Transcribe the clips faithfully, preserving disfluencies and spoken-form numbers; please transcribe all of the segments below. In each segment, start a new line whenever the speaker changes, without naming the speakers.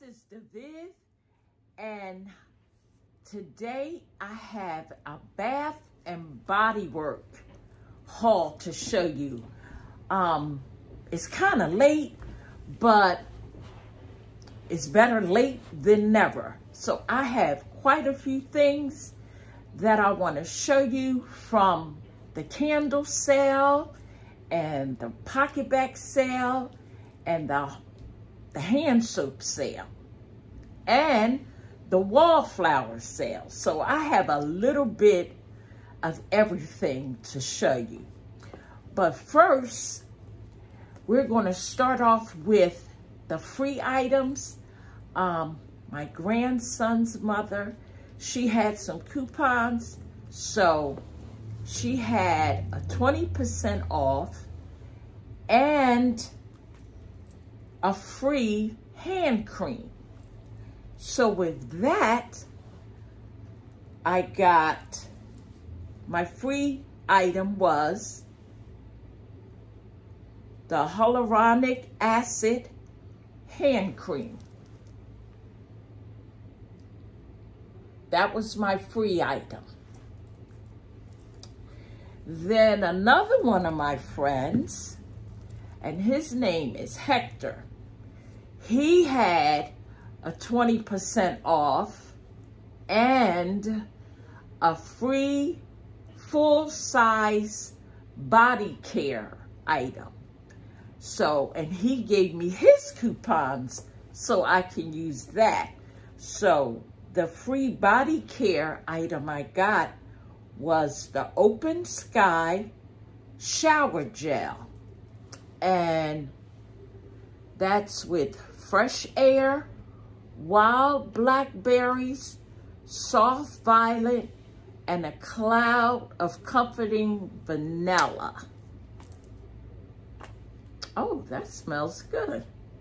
is David, and today I have a Bath and Body Works haul to show you. Um, it's kind of late, but it's better late than never. So I have quite a few things that I want to show you from the candle sale and the PocketBac sale and the, the hand soap sale and the wallflower sale. So I have a little bit of everything to show you. But first, we're going to start off with the free items. Um, my grandson's mother, she had some coupons, so she had a twenty percent off and a free hand cream. So with that, I got, my free item was the hyaluronic acid hand cream. That was my free item. Then another one of my friends, and his name is Hector, he had a twenty percent off and a free full-size body care item. So, and he gave me his coupons so I can use that. So the free body care item I got was the Open Sky shower gel. And that's with fresh air, wild blackberries, soft violet, and a cloud of comforting vanilla. Oh, that smells good.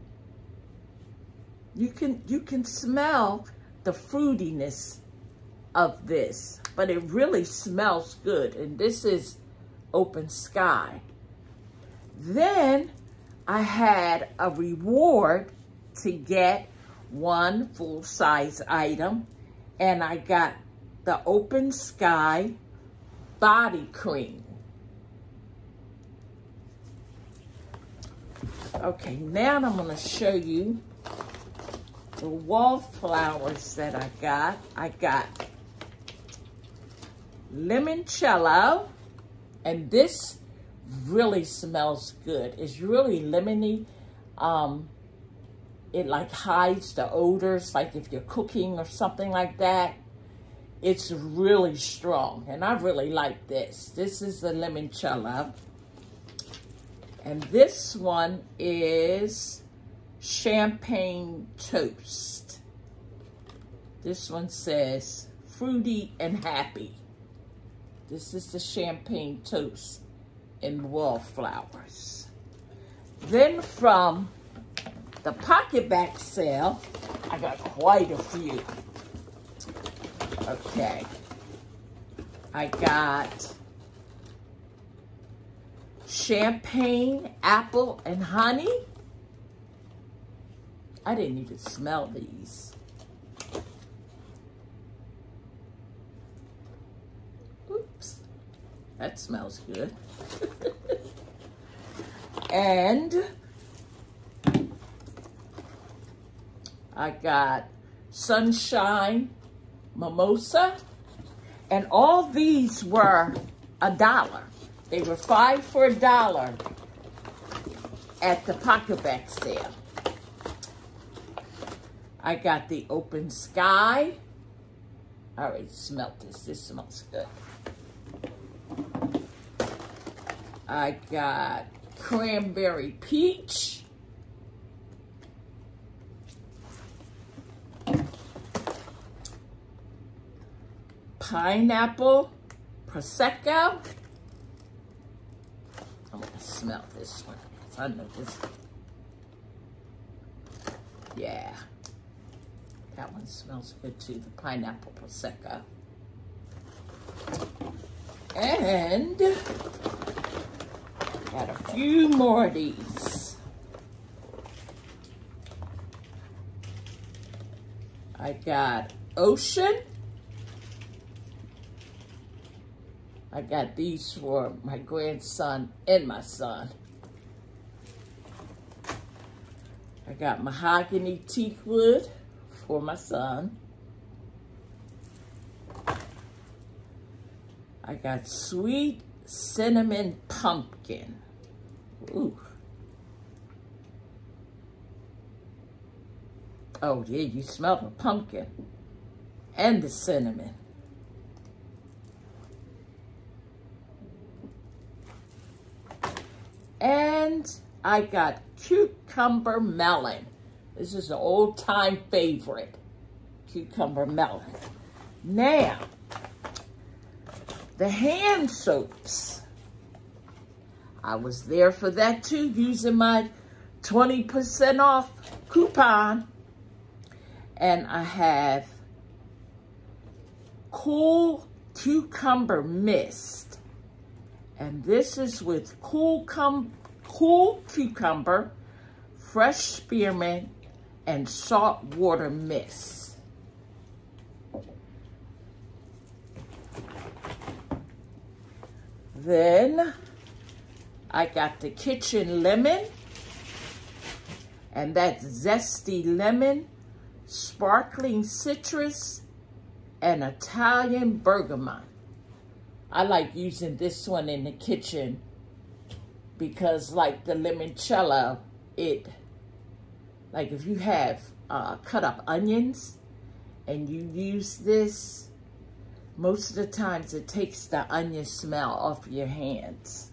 You can, you can smell the fruitiness of this, but it really smells good. And this is Open Sky. Then I had a reward to get one full-size item, and I got the Open Sky body cream. Okay, now I'm going to show you the wallflowers that I got. I got limoncello, and this really smells good. It's really lemony. Um, it like hides the odors, like if you're cooking or something like that. It's really strong, and I really like this. This is the limoncello. And this one is champagne toast. This one says fruity and happy. This is the champagne toast in wallflowers. Then from the PocketBac sale, I got quite a few. Okay. I got champagne, apple, and honey. I didn't even smell these. Oops, that smells good. And I got sunshine mimosa, and all these were a dollar. They were five for a dollar at the PocketBac sale. I got the Open Sky. I already smelled this. This smells good. I got cranberry peach. Pineapple Prosecco. I'm gonna smell this one. I know this. Yeah. That one smells good too, the pineapple Prosecco. And got a few more of these. I got Ocean. I got these for my grandson and my son. I got Mahogany Teakwood for my son. I got Sweet Cinnamon Pumpkin. Ooh. Oh, yeah, you smell the pumpkin and the cinnamon. And I got Cucumber Melon. This is an old-time favorite, Cucumber Melon. Now, the hand soaps. I was there for that too, using my twenty percent off coupon. And I have Cool Cucumber Mist. And this is with Cool, cum cool Cucumber, Fresh Spearmint, and Salt Water Mist. Then I got the Kitchen Lemon, and that's Zesty Lemon, Sparkling Citrus, and Italian Bergamot. I like using this one in the kitchen because, like the limoncello, it, like if you have uh, cut up onions and you use this, most of the times it takes the onion smell off your hands.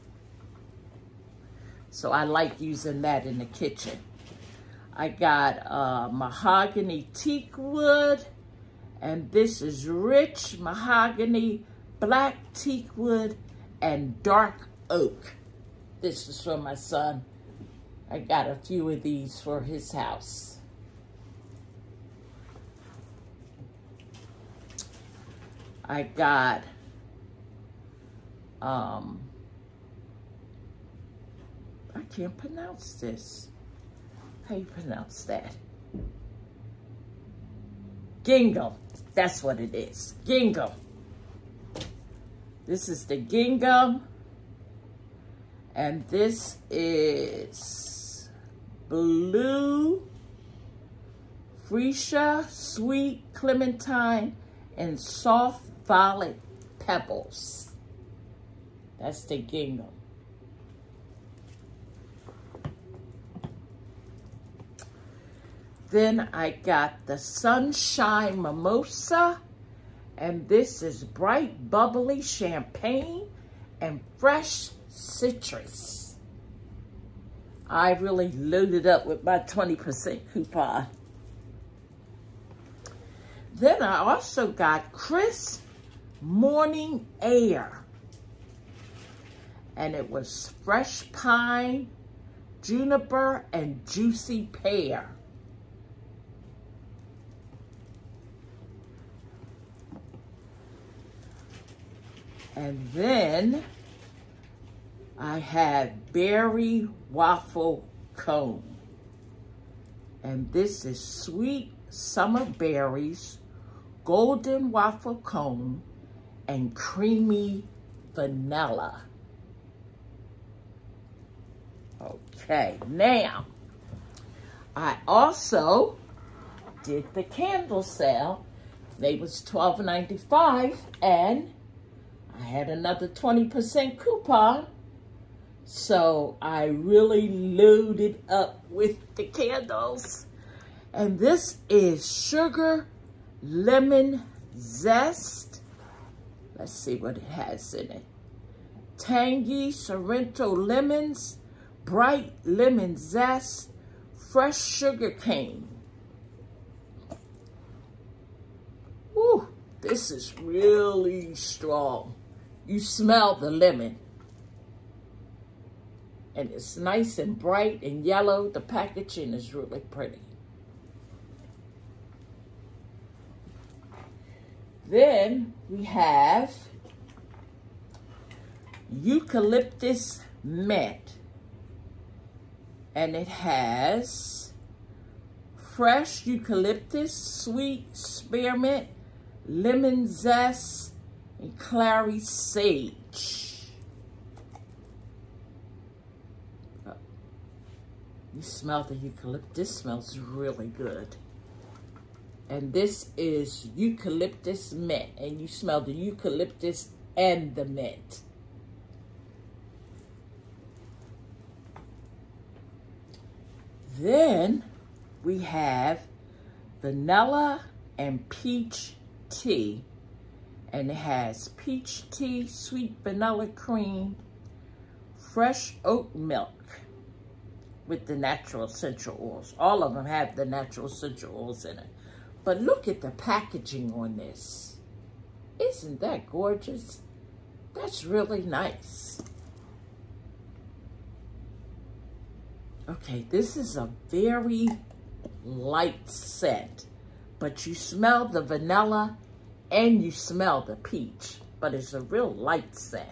So I like using that in the kitchen. I got uh, Mahogany Teakwood, and this is Rich Mahogany, Black Teakwood, and Dark Oak. This is for my son. I got a few of these for his house. I got um I can't pronounce this. How you pronounce that? Gingham. That's what it is. Gingham. This is the gingham. And this is blue, freesia, sweet clementine, and soft violet pebbles. That's the gingham. Then I got the Sunshine Mimosa, and this is bright, bubbly champagne and fresh citrus. I really loaded up with my twenty percent coupon. Then I also got Crisp Morning Air, and it was fresh pine, juniper, and juicy pear. And then I had Berry Waffle Cone. And this is sweet summer berries, golden waffle cone, and creamy vanilla. Okay, now, I also did the candle sale. They was twelve ninety-five, and I had another twenty percent coupon, so I really loaded up with the candles. And this is Sugar Lemon Zest. Let's see what it has in it. Tangy Sorrento lemons, bright lemon zest, fresh sugar cane. Woo, this is really strong. You smell the lemon. And it's nice and bright and yellow. The packaging is really pretty. Then we have Eucalyptus Mint. And it has fresh eucalyptus, sweet spearmint, lemon zest, and clary sage. Oh, you smell the eucalyptus, smells really good. And this is eucalyptus mint, and you smell the eucalyptus and the mint. Then we have vanilla and peach tea, and it has peach tea, sweet vanilla cream, fresh oat milk with the natural essential oils. All of them have the natural essential oils in it. But look at the packaging on this. Isn't that gorgeous? That's really nice. Okay, this is a very light scent, but you smell the vanilla and you smell the peach, but it's a real light scent.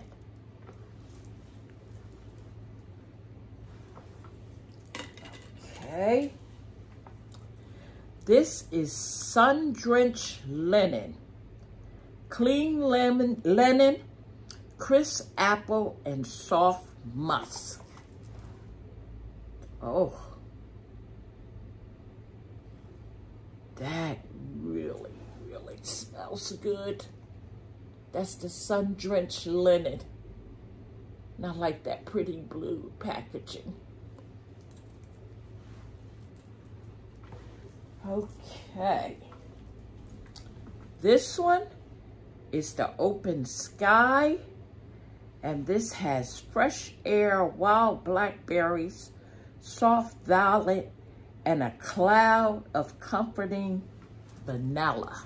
Okay. This is sun-drenched linen, clean lemon, linen, crisp apple, and soft musk. Oh, that really, really smells good. That's the sun-drenched linen. Not like that pretty blue packaging. Okay. This one is the Open Sky, and this has fresh air, wild blackberries, soft violet, and a cloud of comforting vanilla.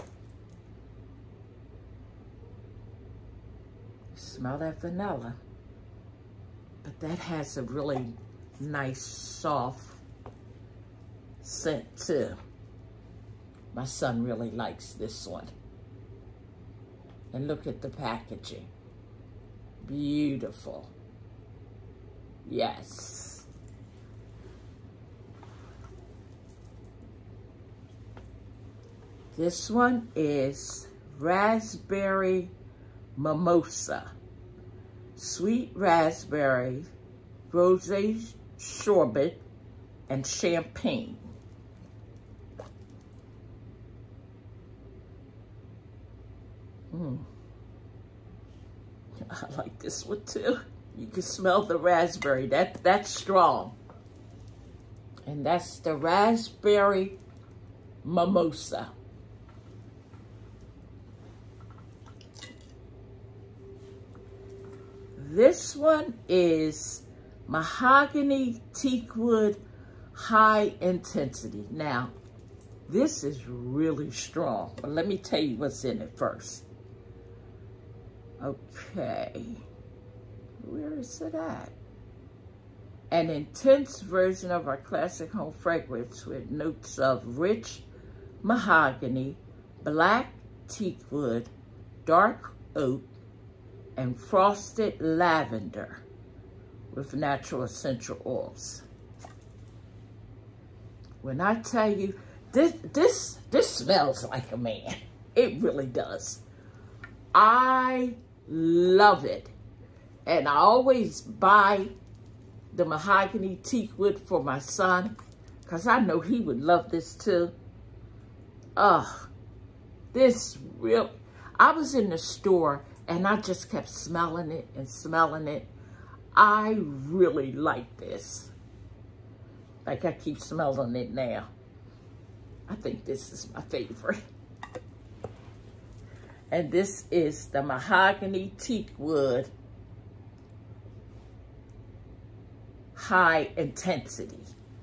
Smell that vanilla. But that has a really nice, soft scent too. My son really likes this one. And look at the packaging. Beautiful. Yes. This one is raspberry mimosa. Sweet raspberry, rosé sorbet, and champagne. Mm. I like this one too. You can smell the raspberry. That, that's strong. And that's the raspberry mimosa. This one is mahogany teakwood high intensity. Now, this is really strong, but let me tell you what's in it first. Okay, where is it at? An intense version of our classic home fragrance with notes of rich mahogany, black teakwood, dark oak, and frosted lavender with natural essential oils. When I tell you, this, this, this smells like a man. It really does. I love it. And I always buy the mahogany teakwood for my son because I know he would love this too. Ugh, this real, I was in the store and I just kept smelling it and smelling it. I really like this. Like I keep smelling it now. I think this is my favorite. And this is the mahogany teakwood high intensity.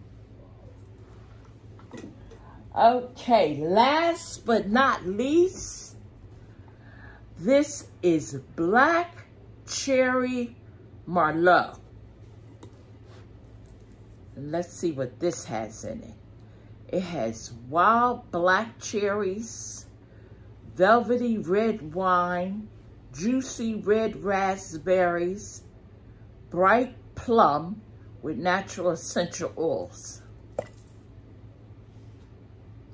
Okay, last but not least, this is Black Cherry Merlot. And let's see what this has in it. It has wild black cherries, velvety red wine, juicy red raspberries, bright plum with natural essential oils.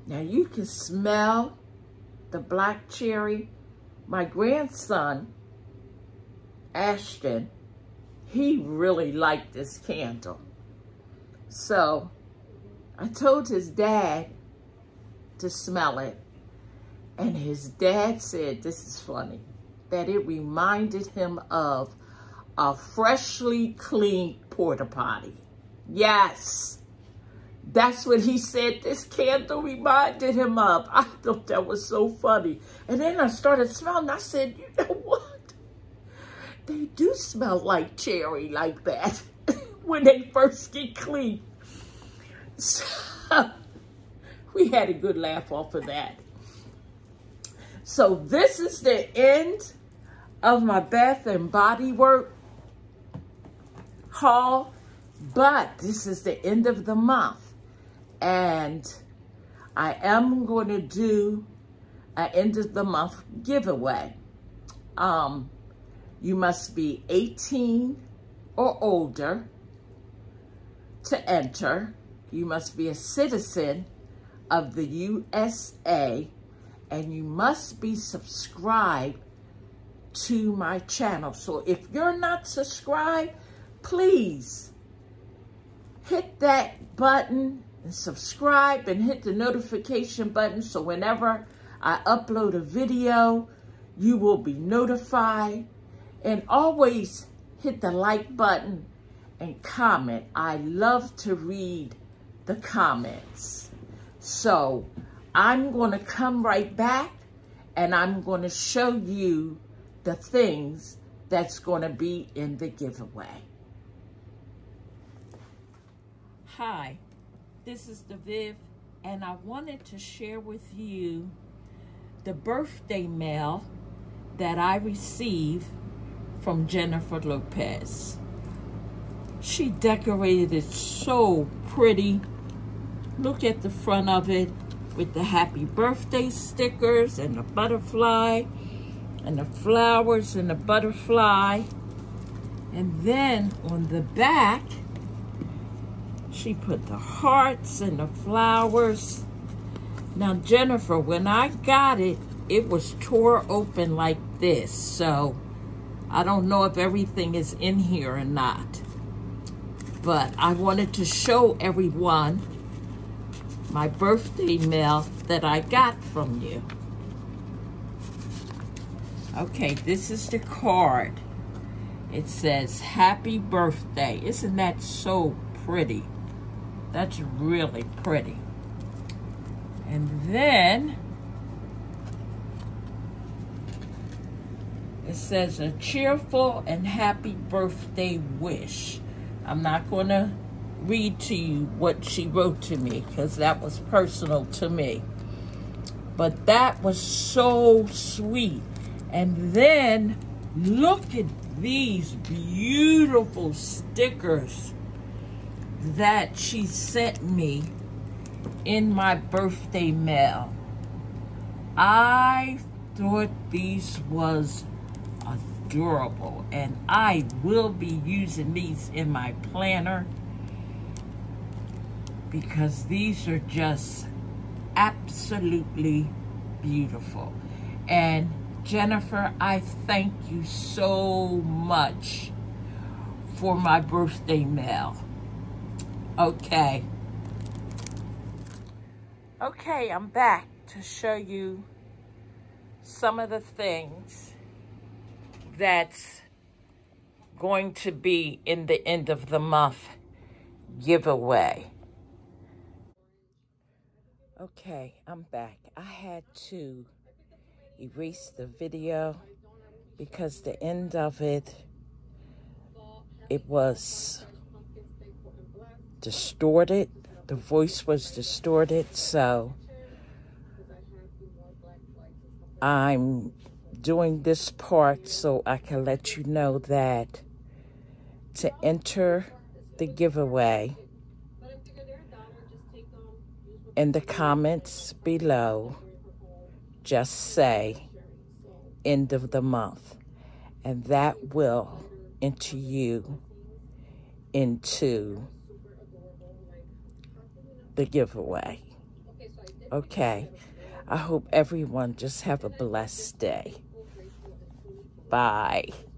Now you can smell the black cherry. My grandson, Ashton, he really liked this candle. So I told his dad to smell it. And his dad said, this is funny, that it reminded him of a freshly cleaned porta potty. Yes, that's what he said this candle reminded him of. I thought that was so funny. And then I started smelling. I said, you know what? They do smell like cherry like that when they first get clean. So we had a good laugh off of that. So this is the end of my Bath and Body Works haul, but this is the end of the month. And I am going to do an end of the month giveaway. Um, you must be eighteen or older to enter. You must be a citizen of the U S A, and you must be subscribed to my channel. So if you're not subscribed, please hit that button and subscribe and hit the notification button so whenever I upload a video, you will be notified. And always hit the like button and comment. I love to read the comments. So I'm going to come right back and I'm going to show you the things that's going to be in the giveaway. Hi, this is the Viv, and I wanted to share with you the birthday mail that I received from Jennifer Lopez. She decorated it so pretty. Look at the front of it with the happy birthday stickers and the butterfly and the flowers and the butterfly. And then on the back, she put the hearts and the flowers. Now, Jennifer, when I got it, it was tore open like this. So I don't know if everything is in here or not. But I wanted to show everyone my birthday mail that I got from you. Okay, this is the card. It says, happy birthday. Isn't that so pretty? That's really pretty. And then it says a cheerful and happy birthday wish. I'm not going to read to you what she wrote to me because that was personal to me. But that was so sweet. And then look at these beautiful stickers that she sent me in my birthday mail. I thought these was adorable, and I will be using these in my planner because these are just absolutely beautiful. And Jennifer, I thank you so much for my birthday mail. Okay. Okay, I'm back to show you some of the things that's going to be in the end of the month giveaway. Okay, I'm back. I had to erase the video because the end of it, it was distorted. The voice was distorted, so I'm doing this part so I can let you know that to enter the giveaway, in the comments below, just say end of the month, and that will enter you into the giveaway. Okay. I hope everyone just have a blessed day. Bye.